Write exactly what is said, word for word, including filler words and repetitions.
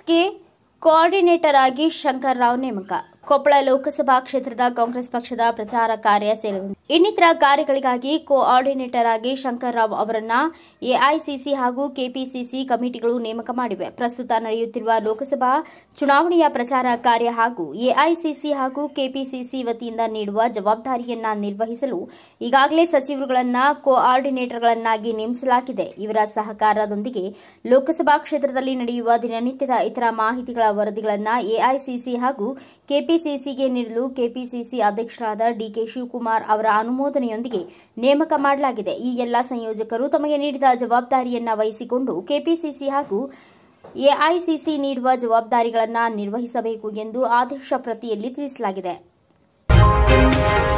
ಗೆ ಕೋಆರ್ಡಿನೇಟರ್ ಆಗಿ ಶಂಕರ್ ರಾವ್ ನೇಮಕ. ಕೊಪ್ಪಳ ಲೋಕಸಭಾ ಕ್ಷೇತ್ರದ ಕಾಂಗ್ರೆಸ್ ಪಕ್ಷದ ಪ್ರಚಾರ ಕಾರ್ಯ ಸೇರಿದಂತೆ ಇನ್ನಿತರ ಕಾರ್ಯಗಳಿಗಾಗಿ ಕೋಆರ್ಡಿನೇಟರ್ ಆಗಿ ಶಂಕರ್ ರಾವ್ ಅವರನ್ನ ಎಐಸಿಸಿ ಹಾಗೂ ಕೆಪಿಸಿಸಿ ಕಮಿಟಿಗಳು ನೇಮಕ ಮಾಡಿವೆ. ಪ್ರಸ್ತುತ ನಡೆಯುತ್ತಿರುವ ಲೋಕಸಭಾ ಚುನಾವಣೆಯ ಪ್ರಚಾರ ಕಾರ್ಯ ಹಾಗೂ ಎಐಸಿಸಿ ಹಾಗೂ ಕೆಪಿಸಿಸಿ ವತಿಯಿಂದ ನೀಡುವ ಜವಾಬ್ದಾರಿಯನ್ನ ನಿರ್ವಹಿಸಲು ಈಗಾಗಲೇ ಸಚಿವರುಗಳನ್ನ ಕೋಆರ್ಡಿನೇಟರ್ಗಳನ್ನಾಗಿ ನೇಮಿಸಲಾಗಿದೆ. ಇವರ ಸಹಕಾರದೊಂದಿಗೆ ಲೋಕಸಭಾ ಕ್ಷೇತ್ರದಲ್ಲಿ ನಡೆಯುವ ದಿನನಿತ್ಯದ ಇತರ ಮಾಹಿತಿಗಳ ವರದಿಗಳನ್ನು ಎಐಸಿಸಿ ಹಾಗೂ ಕೆಪಿಸಿಸಿಗೆ ನೀಡಲು ಕೆಪಿಸಿಸಿ ಅಧ್ಯಕ್ಷರಾದ ಡಿಕೆ ಶಿವಕುಮಾರ್ ಅವರ ಅನುಮೋದನೆಯೊಂದಿಗೆ ನೇಮಕ ಮಾಡಲಾಗಿದೆ. ಈ ಎಲ್ಲ ಸಂಯೋಜಕರು ತಮಗೆ ನೀಡಿದ ಜವಾಬ್ದಾರಿಯನ್ನು ವಹಿಸಿಕೊಂಡು ಕೆಪಿಸಿಸಿ ಹಾಗೂ ಎಐಸಿಸಿ ನೀಡುವ ಜವಾಬ್ದಾರಿಗಳನ್ನು ನಿರ್ವಹಿಸಬೇಕು ಎಂದು ಆದೇಶ ಪ್ರತಿಯಲ್ಲಿ ತಿಳಿಸಲಾಗಿದೆ.